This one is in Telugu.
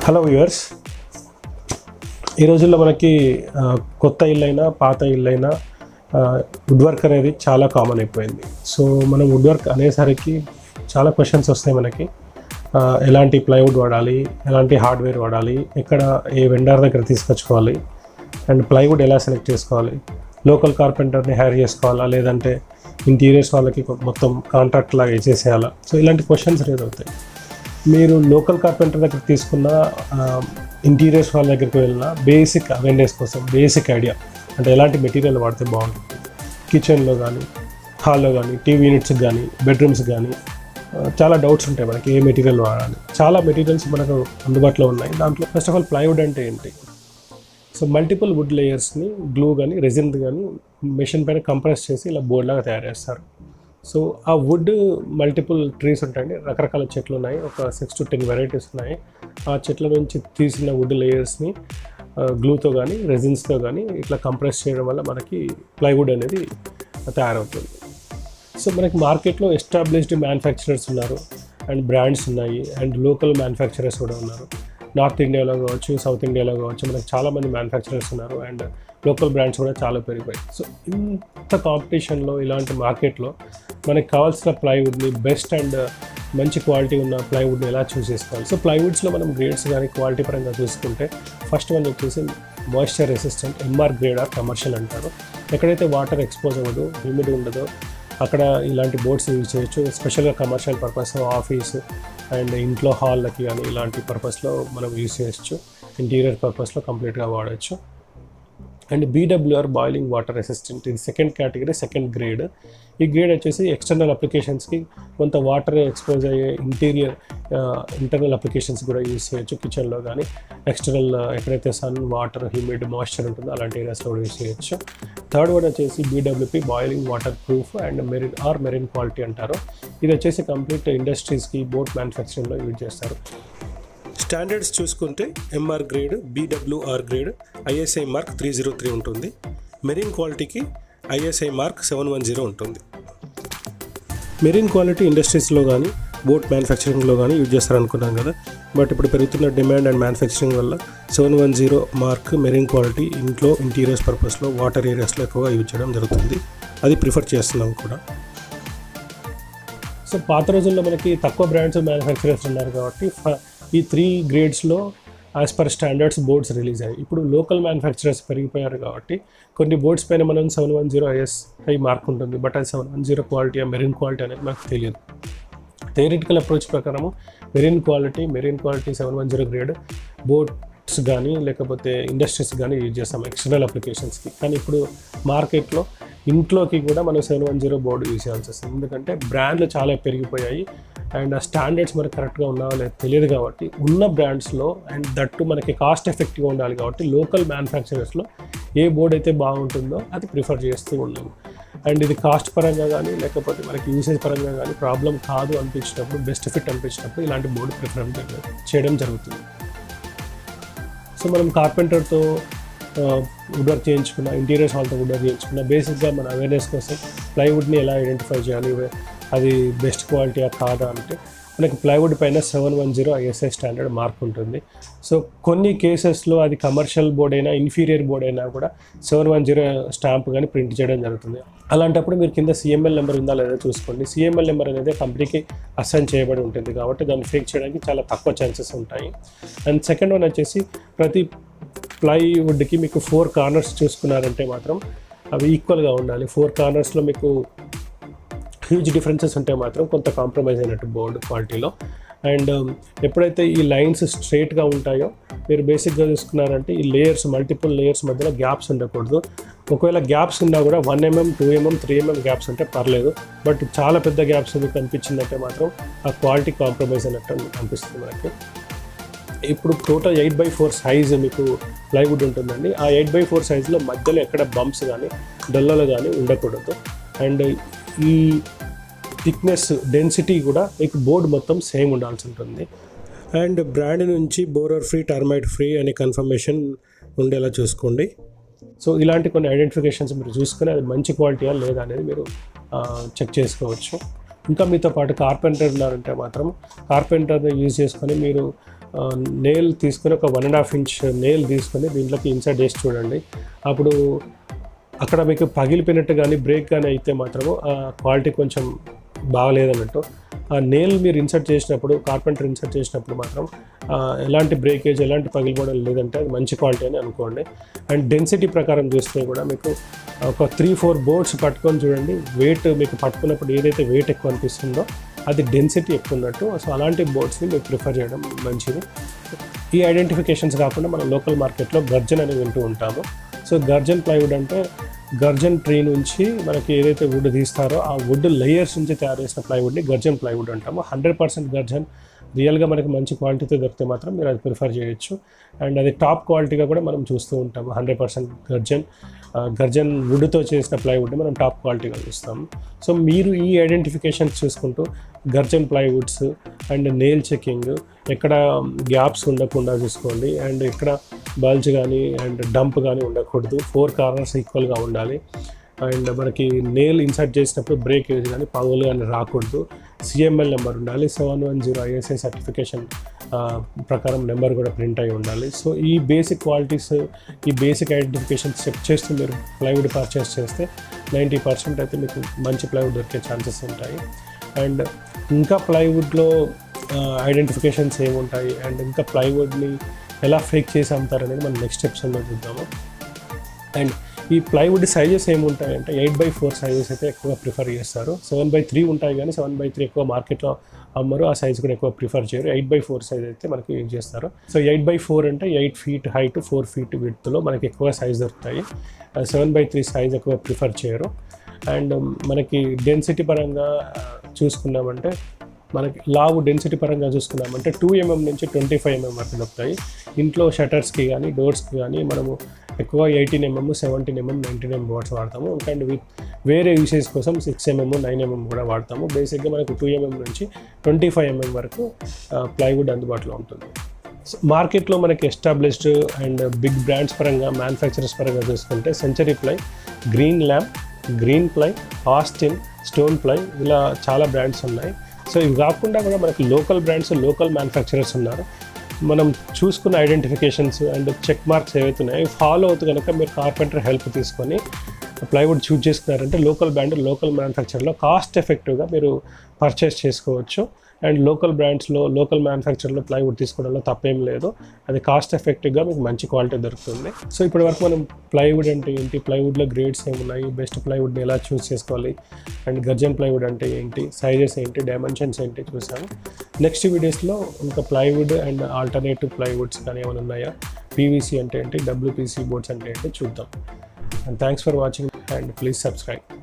హలో వ్యూవర్స్, ఈ రోజుల్లో మనకి కొత్త ఇల్లైనా పాత ఇల్లైనా వుడ్ వర్క్ అనేది చాలా కామన్ అయిపోయింది. సో మనం వుడ్ వర్క్ అనేసరికి చాలా క్వశ్చన్స్ వస్తాయి మనకి. ఎలాంటి ప్లైవుడ్ వాడాలి, ఎలాంటి హార్డ్వేర్ వాడాలి, ఎక్కడ ఏ వెండర్ దగ్గర తీసుకొచ్చుకోవాలి, అండ్ ప్లైవుడ్ ఎలా సెలెక్ట్ చేసుకోవాలి, లోకల్ కార్పెంటర్ని హైర్ చేసుకోవాలా లేదంటే ఇంటీరియర్స్ వాళ్ళకి మొత్తం కాంట్రాక్ట్ లాగా వేసేసేయాలా. సో ఇలాంటి క్వశ్చన్స్ రేజ్ అవుతాయి. మీరు లోకల్ కార్పెంటర్ దగ్గర తీసుకున్న ఇంటీరియర్స్ వాళ్ళ దగ్గరికి వెళ్ళిన బేసిక్ అవేర్నెస్ కోసం బేసిక్ ఐడియా అంటే ఎలాంటి మెటీరియల్ వాడితే బాగుంటుంది, కిచెన్లో కానీ హాల్లో కానీ టీవీ యూనిట్స్కి కానీ బెడ్రూమ్స్కి కానీ చాలా డౌట్స్ ఉంటాయి మనకి ఏ మెటీరియల్ వాడాలి. చాలా మెటీరియల్స్ మనకు అందుబాటులో ఉన్నాయి. దాంట్లో ఫస్ట్ ఆఫ్ ఆల్ ప్లైవుడ్ అంటే ఏంటి? సో మల్టిపుల్ వుడ్ లేయర్స్ని గ్లూ కానీ రెజిన్ కానీ మెషిన్ పైన కంప్రెస్ చేసి ఇలా బోర్డ్ లాగా తయారు చేస్తారు. సో ఆ వుడ్ మల్టిపుల్ ట్రీస్ ఉంటాయండి, రకరకాల చెట్లు ఉన్నాయి, ఒక 6 to 10 వెరైటీస్ ఉన్నాయి. ఆ చెట్ల నుంచి తీసిన వుడ్ లేయర్స్ని గ్లూతో కానీ రెజిన్స్తో కానీ ఇట్లా కంప్రెస్ చేయడం వల్ల మనకి ప్లైవుడ్ అనేది తయారవుతుంది. సో మనకి మార్కెట్లో ఎస్టాబ్లిష్డ్ మ్యానుఫ్యాక్చరర్స్ ఉన్నారు, అండ్ బ్రాండ్స్ ఉన్నాయి, అండ్ లోకల్ మ్యానుఫ్యాక్చరర్స్ కూడా ఉన్నారు. నార్త్ ఇండియాలో కావచ్చు, సౌత్ ఇండియాలో కావచ్చు, మనకు చాలామంది మ్యానుఫ్యాక్చరర్స్ ఉన్నారు, అండ్ లోకల్ బ్రాండ్స్ కూడా చాలా పెరిగిపోయాయి. సో ఇంత కాంపిటీషన్లో ఇలాంటి మార్కెట్లో మనకి కావాల్సిన ప్లైవుడ్ని బెస్ట్ అండ్ మంచి క్వాలిటీ ఉన్న ప్లైవుడ్ని ఎలా చూస్ చేసుకోవాలి? సో ప్లైవుడ్స్లో మనం గ్రేడ్స్ కానీ క్వాలిటీ పరంగా చూసుకుంటే ఫస్ట్ వన్ వచ్చేసి moisture resistant MR grade or commercial అంటారు. ఎక్కడైతే వాటర్ ఎక్స్పోజ్ అవ్వదు, హ్యూమిడ్ ఉండదో అక్కడ ఇలాంటి బోర్డ్స్ యూజ్ చేయొచ్చు. స్పెషల్గా కమర్షియల్ పర్పస్, ఆఫీస్ అండ్ ఇంట్లో హాల్లకి కానీ ఇలాంటి పర్పస్లో మనం యూజ్ చేయొచ్చు. ఇంటీరియర్ పర్పస్లో కంప్లీట్గా వాడచ్చు. And BWR boiling water resistant, ఇది సెకండ్ కేటగిరీ, సెకండ్ గ్రేడ్. ఈ గ్రేడ్ వచ్చేసి ఎక్స్టర్నల్ అప్లికేషన్స్కి కొంత వాటర్ ఎక్స్పోజ్ అయ్యే ఇంటర్నల్ అప్లికేషన్స్ కూడా యూజ్ చేయొచ్చు. కిచెన్లో కానీ ఎక్స్టర్నల్ ఎక్కడైతే సన్, వాటర్, హ్యూమిడ్, మాయిశ్చర్ ఉంటుందో అలాంటి ఏరియాస్లో కూడా యూజ్ చేయొచ్చు. థర్డ్ వన్ వచ్చేసి BWP boiling water proof and marine quality అంటారు. ఇది వచ్చేసి కంప్లీట్ ఇండస్ట్రీస్కి బోట్ మ్యానుఫ్యాక్చరింగ్లో యూజ్ చేస్తారు. స్టాండర్డ్స్ చూసుకుంటే MR grade, BWR grade, ISI mark 303 ఉంటుంది. మెరీన్ క్వాలిటీకి ఐఎస్ఐ మార్క్ 710 ఉంటుంది. మెరీన్ క్వాలిటీ ఇండస్ట్రీస్లో కానీ బోట్ మ్యానుఫ్యాక్చరింగ్లో కానీ యూజ్ చేస్తారనుకున్నాం కదా, బట్ ఇప్పుడు పెరుగుతున్న డిమాండ్ అండ్ మ్యానుఫ్యాక్చరింగ్ వల్ల 710 మార్క్ మెరీన్ క్వాలిటీ ఇంట్లో ఇంటీరియర్స్ పర్పస్లో వాటర్ ఏరియాస్లో ఎక్కువగా యూజ్ చేయడం జరుగుతుంది. అది ప్రిఫర్ చేస్తున్నాం కూడా. సో పాత రోజుల్లో మనకి తక్కువ బ్రాండ్స్ మ్యానుఫ్యాక్చరర్స్ ఉన్నారు కాబట్టి ఈ 3 గ్రేడ్స్లో as per standards boards release అయ్యాయి. ఇప్పుడు లోకల్ మ్యానుఫ్యాక్చరర్స్ పెరిగిపోయారు కాబట్టి కొన్ని బోర్డ్స్ పైన మనం 710 ఐఎస్ఐ మార్క్ ఉంటుంది, బట్ అది 710 క్వాలిటీ మెరీన్ క్వాలిటీ అనేది మనకు తెలియదు. థియరిటికల్ అప్రోచ్ ప్రకారం మెరీన్ క్వాలిటీ 710 గ్రేడ్ బోట్స్ కానీ లేకపోతే ఇండస్ట్రీస్ కానీ యూజ్ చేస్తాం ఎక్స్టర్నల్ అప్లికేషన్స్కి. కానీ ఇప్పుడు మార్కెట్లో ఇంట్లోకి కూడా మనం 710 బోర్డు యూజ్ చేయాల్సి వస్తుంది, ఎందుకంటే బ్రాండ్లు చాలా పెరిగిపోయాయి అండ్ ఆ స్టాండర్డ్స్ మనకు కరెక్ట్గా ఉన్నావో లేదో తెలియదు. కాబట్టి ఉన్న బ్రాండ్స్లో అండ్ దట్టు మనకి కాస్ట్ ఎఫెక్టివ్గా ఉండాలి కాబట్టి లోకల్ మ్యానుఫ్యాక్చరర్స్లో ఏ బోర్డ్ అయితే బాగుంటుందో అది ప్రిఫర్ చేస్తూ ఉన్నాము. అండ్ ఇది కాస్ట్ పరంగా కానీ లేకపోతే మనకి యూసేజ్ పరంగా కానీ ప్రాబ్లం కాదు అనిపించినప్పుడు, బెస్ట్ ఫిట్ అనిపించినప్పుడు ఇలాంటి బోర్డు ప్రిఫర్ చేయడం జరుగుతుంది. సో మనం కార్పెంటర్తో వుడ్ వర్క్ చేయించుకున్న, ఇంటీరియర్స్ వాళ్ళతో వుడ్ వర్క్ చేయించుకున్న, బేసిక్గా మన అవేర్నెస్ కోసం ప్లైవుడ్ని ఎలా ఐడెంటిఫై చేయాలి, అది బెస్ట్ క్వాలిటీయా కాదా అంటే మనకి ప్లైవుడ్ పైన 710 ఐఎస్ఐ స్టాండర్డ్ మార్క్ ఉంటుంది. సో కొన్ని కేసెస్లో అది కమర్షియల్ బోర్డ్ అయినా ఇన్ఫీరియర్ బోర్డ్ అయినా కూడా 710 స్టాంప్ కానీ ప్రింట్ చేయడం జరుగుతుంది. అలాంటప్పుడు మీరు కింద సిఎంఎల్ నెంబర్ ఉందా లేదా చూసుకోండి. సిఎంఎల్ నెంబర్ అనేది కంపెనీకి అసైన్ చేయబడి ఉంటుంది కాబట్టి దాన్ని ఫేక్ చేయడానికి చాలా తక్కువ ఛాన్సెస్ ఉంటాయి. అండ్ సెకండ్ వన్ వచ్చేసి ప్రతి ప్లైవుడ్కి మీకు 4 కార్నర్స్ చూసుకున్నారంటే మాత్రం అవి ఈక్వల్గా ఉండాలి. 4 కార్నర్స్లో మీకు హ్యూజ్ డిఫరెన్సెస్ ఉంటే మాత్రం కొంత కాంప్రమైజ్ అయినట్టు బోర్డు క్వాలిటీలో. అండ్ ఎప్పుడైతే ఈ లైన్స్ స్ట్రైట్గా ఉంటాయో మీరు బేసిక్గా చూసుకున్నారంటే ఈ లేయర్స్, మల్టిపుల్ లేయర్స్ మధ్యలో గ్యాప్స్ ఉండకూడదు. ఒకవేళ గ్యాప్స్ ఉన్నా కూడా 1 mm, 2 mm, 3 mm గ్యాప్స్ ఉంటే పర్లేదు, బట్ చాలా పెద్ద గ్యాప్స్ మీకు కనిపించిందంటే మాత్రం ఆ క్వాలిటీ కాంప్రమైజ్ అయినట్టు అనిపిస్తుంది మనకి. ఇప్పుడు టోటల్ 8x4 సైజ్ మీకు ప్లైవుడ్ ఉంటుందండి. ఆ 8x4 సైజులో మధ్యలో ఎక్కడ బంప్స్ కానీ డొల్లలు కానీ ఉండకూడదు. అండ్ ఈ థిక్నెస్, డెన్సిటీ కూడా మీకు బోర్డు మొత్తం సేమ్ ఉండాల్సి ఉంటుంది. అండ్ బ్రాండ్ నుంచి బోరర్ ఫ్రీ, టర్మైట్ ఫ్రీ అనే కన్ఫర్మేషన్ ఉండేలా చూసుకోండి. సో ఇలాంటి కొన్ని ఐడెంటిఫికేషన్స్ మీరు చూసుకొని అది మంచి క్వాలిటీయా లేదా అనేది మీరు చెక్ చేసుకోవచ్చు. ఇంకా మీతో పాటు కార్పెంటర్ ఉన్నారంటే మాత్రం కార్పెంటర్ని యూజ్ చేసుకొని మీరు నెయిల్ తీసుకొని ఒక 1.5 ఇంచ్ నెయిల్ తీసుకొని దీంట్లోకి ఇన్సర్ట్ చేసి చూడండి. అప్పుడు అక్కడ మీకు పగిలిపోయినట్టు కానీ బ్రేక్ కానీ అయితే మాత్రము క్వాలిటీ కొంచెం బాగలేదన్నట్టు. ఆ నెయిల్ మీరు ఇన్సర్ట్ చేసినప్పుడు, కార్పెంటర్ ఇన్సర్ట్ చేసినప్పుడు మాత్రం ఎలాంటి బ్రేకేజ్, ఎలాంటి పగిలిపోవడం లేదంటే అది మంచి క్వాలిటీ అని అనుకోండి. అండ్ డెన్సిటీ ప్రకారం చూస్తే కూడా మీకు ఒక 3-4 బోర్డ్స్ పట్టుకొని చూడండి. వెయిట్ మీకు పట్టుకున్నప్పుడు ఏదైతే వెయిట్ ఎక్కువ అనిపిస్తుందో అది డెన్సిటీ ఎక్కువ ఉన్నట్టు. సో అలాంటి బోర్డ్స్ని మీరు ప్రిఫర్ చేయడం మంచిది. ఈ ఐడెంటిఫికేషన్స్ కాకుండా మనం లోకల్ మార్కెట్లో గర్జన్ అని వింటూ ఉంటాము. సో గర్జన్ ప్లైవుడ్ అంటే గర్జన్ ట్రీ నుంచి మనకి ఏదైతే వుడ్ తీస్తారో ఆ వుడ్ లేయర్స్ నుంచి తయారు చేసిన ప్లైవుడ్ని గర్జన్ ప్లైవుడ్ అంటాము. 100% గర్జన్ రియల్గా మనకి మంచి క్వాలిటీతో దొరికితే మాత్రం మీరు అది ప్రిఫర్ చేయొచ్చు. అండ్ అది టాప్ క్వాలిటీగా కూడా మనం చూస్తూ ఉంటాము. 100% గర్జన్ వుడ్తో చేసిన ప్లైవుడ్ని మనం టాప్ క్వాలిటీగా చూస్తాము. సో మీరు ఈ ఐడెంటిఫికేషన్స్ చూసుకుంటూ gurjan plywoods and nail checking, ఎక్కడ గ్యాప్స్ ఉండకుండా చూసుకోండి. అండ్ ఎక్కడ బల్జ్ కానీ అండ్ డంప్ కానీ ఉండకూడదు. 4 కార్నర్స్ ఈక్వల్గా ఉండాలి. అండ్ మనకి నెయిల్ ఇన్సర్ట్ చేసినప్పుడు బ్రేకేజ్ కానీ పగులు కానీ రాకూడదు. CML నెంబర్ ఉండాలి. 710 ISI సర్టిఫికేషన్ ప్రకారం నెంబర్ కూడా ప్రింట్ అయి ఉండాలి. సో ఈ బేసిక్ క్వాలిటీస్, ఈ బేసిక్ ఐడెంటిఫికేషన్స్ చెక్ చేస్తూ మీరు ప్లైవుడ్ పర్చేస్ చేస్తే 90% అయితే మీకు మంచి ప్లైవుడ్ దొరికే ఛాన్సెస్ ఉంటాయి. అండ్ ఇంకా ప్లైవుడ్లో ఐడెంటిఫికేషన్స్ ఏముంటాయి అండ్ ఇంకా ప్లైవుడ్ని ఎలా ఫేక్ చేసి అమ్ముతారనేది మనం నెక్స్ట్ ఎపిసోడ్లో చూద్దాము. అండ్ ఈ ప్లైవుడ్ సైజెస్ ఏముంటాయంటే 8x4 సైజెస్ అయితే ఎక్కువ ప్రిఫర్ చేస్తారు. 7x3 ఉంటాయి కానీ 7x3 ఎక్కువ మార్కెట్లో అమ్మరు. ఆ సైజ్ కూడా ఎక్కువ ప్రిఫర్ చేయరు. 8x4 సైజ్ అయితే మనకి యూజ్ చేస్తారు. సో 8x4 అంటే 8 feet హైట్, 4 feet విడ్త్లో మనకి ఎక్కువ సైజ్ దొరుకుతాయి. 7x3 సైజ్ ఎక్కువ ప్రిఫర్ చేయరు. అండ్ మనకి డెన్సిటీ పరంగా చూసుకున్నామంటే మనకి లావు డెన్సిటీ పరంగా చూసుకున్నామంటే 2 mm నుంచి 25 mm వరకు దొరుకుతాయి. ఇంట్లో షటర్స్కి కానీ డోర్స్కి కానీ మనము ఎక్కువ 18 mm, 17 mm, 19 mm బోర్డ్స్ వాడతాము. అండ్ వేరే యూసేజ్ కోసం 6 mm, 9 mm కూడా వాడతాము. బేసిక్గా మనకు 2 mm నుంచి 25 mm వరకు ప్లైవుడ్ అందుబాటులో ఉంటుంది. మార్కెట్లో మనకి ఎస్టాబ్లిష్డ్ అండ్ బిగ్ బ్రాండ్స్ పరంగా, మ్యానుఫ్యాక్చరర్స్ పరంగా చూసుకుంటే Century Ply, Green Lamp, Green Ply, Austin, Stone Ply, ఇలా చాలా బ్రాండ్స్ ఉన్నాయి. సో ఇవి కాకుండా కూడా మనకి లోకల్ బ్రాండ్స్, లోకల్ మ్యానుఫ్యాక్చరర్స్ ఉన్నారు. మనం చూసుకున్న ఐడెంటిఫికేషన్స్ అండ్ చెక్ మార్క్స్ ఏవైతే ఉన్నాయో ఫాలో అవుతూ కనుక మీరు కార్పెంటర్ హెల్ప్ తీసుకొని ప్లైవుడ్ చూజ్ చేసుకున్నారంటే లోకల్ బ్రాండ్, లోకల్ మ్యానుఫ్యాక్చర్లో కాస్ట్ ఎఫెక్టివ్గా మీరు పర్చేస్ చేసుకోవచ్చు. అండ్ లోకల్ బ్రాండ్స్లో, లోకల్ మ్యానుఫ్యాక్చర్లో ప్లైవుడ్ తీసుకోవడంలో తప్పేం లేదు. అది కాస్ట్ ఎఫెక్టివ్గా మీకు మంచి క్వాలిటీ దొరుకుతుంది. సో ఇప్పటి వరకు మనం ప్లైవుడ్ అంటే ఏంటి, ప్లైవుడ్లో గ్రేడ్స్ ఏమున్నాయి, బెస్ట్ ప్లైవుడ్ని ఎలా చూస్ చేసుకోవాలి, అండ్ గర్జన్ ప్లైవుడ్ అంటే ఏంటి, సైజెస్ ఏంటి, డైమెన్షన్స్ ఏంటి చూసాము. నెక్స్ట్ వీడియోస్లో ఇంకా ప్లైవుడ్ అండ్ ఆల్టర్నేటివ్ ప్లైవుడ్స్ కానీ ఏమైనా ఉన్నాయా, PVC అంటే ఏంటి, WPC బోర్డ్స్ అంటే ఏంటి చూద్దాం. And thanks for watching and please subscribe.